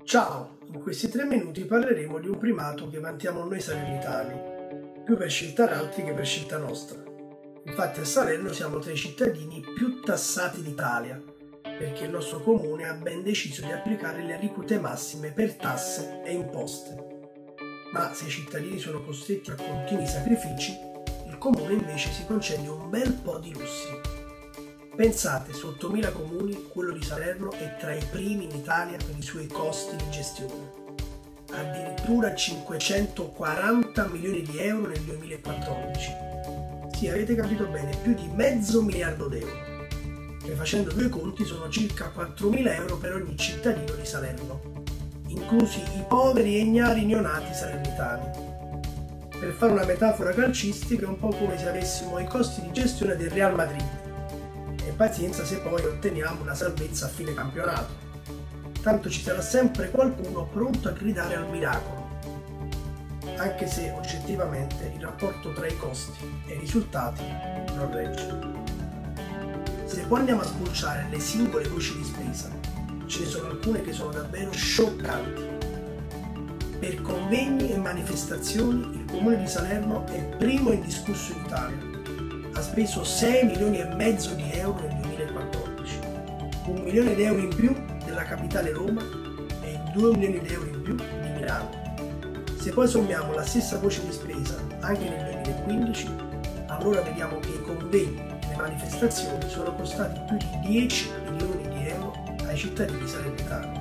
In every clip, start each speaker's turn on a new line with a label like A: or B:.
A: Ciao, in questi 3 minuti parleremo di un primato che vantiamo noi salernitani, più per scelta d'altri che per scelta nostra. Infatti a Salerno siamo tra i cittadini più tassati d'Italia, perché il nostro comune ha ben deciso di applicare le aliquote massime per tasse e imposte. Ma se i cittadini sono costretti a continui sacrifici, il comune invece si concede un bel po' di lussi. Pensate, su 8.000 comuni, quello di Salerno è tra i primi in Italia per i suoi costi di gestione. Addirittura 540 milioni di euro nel 2014. Sì, avete capito bene, più di $500 miliardi, che facendo due conti sono circa 4.000 euro per ogni cittadino di Salerno, inclusi i poveri e ignari neonati salernitani. Per fare una metafora calcistica è un po' come se avessimo i costi di gestione del Real Madrid. E pazienza se poi otteniamo una salvezza a fine campionato. Tanto ci sarà sempre qualcuno pronto a gridare al miracolo, anche se oggettivamente il rapporto tra i costi e i risultati non regge. Se poi andiamo a spulciare le singole voci di spesa, ce ne sono alcune che sono davvero scioccanti. Per convegni e manifestazioni il comune di Salerno è primo indiscusso in Italia. Ha speso 6,5 milioni di euro nel 2014, 1 milione di euro in più della capitale Roma e 2 milioni di euro in più di Milano. Se poi sommiamo la stessa voce di spesa anche nel 2015, allora vediamo che i convegni e le manifestazioni sono costati più di 10 milioni di euro ai cittadini salernitani.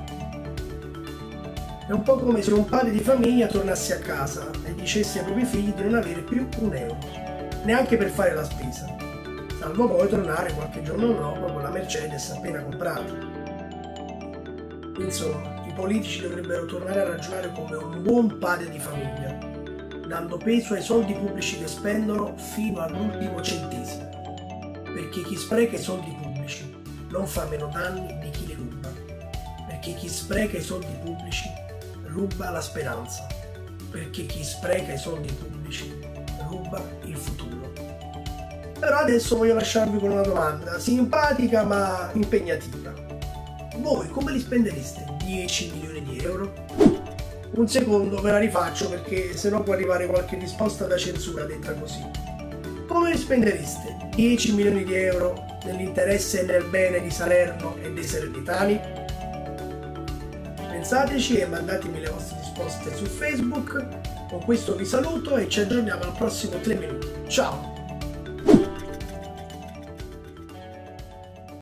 A: È un po' come se un padre di famiglia tornasse a casa e dicesse ai propri figli di non avere più un euro, neanche per fare la spesa, salvo poi tornare qualche giorno dopo con la Mercedes appena comprata. Insomma, i politici dovrebbero tornare a ragionare come un buon padre di famiglia, dando peso ai soldi pubblici che spendono fino all'ultimo centesimo, perché chi spreca i soldi pubblici non fa meno danni di chi li ruba, perché chi spreca i soldi pubblici ruba la speranza, perché chi spreca i soldi pubblici ruba il futuro. Però adesso voglio lasciarvi con una domanda simpatica ma impegnativa. Voi come li spendereste 10 milioni di euro? Un secondo, ve la rifaccio perché sennò può arrivare qualche risposta da censura detta così. Come li spendereste 10 milioni di euro nell'interesse e nel bene di Salerno e dei salernitani? Pensateci e mandatemi le vostre risposte su Facebook. Con questo vi saluto e ci aggiorniamo al prossimo 3 minuti. Ciao!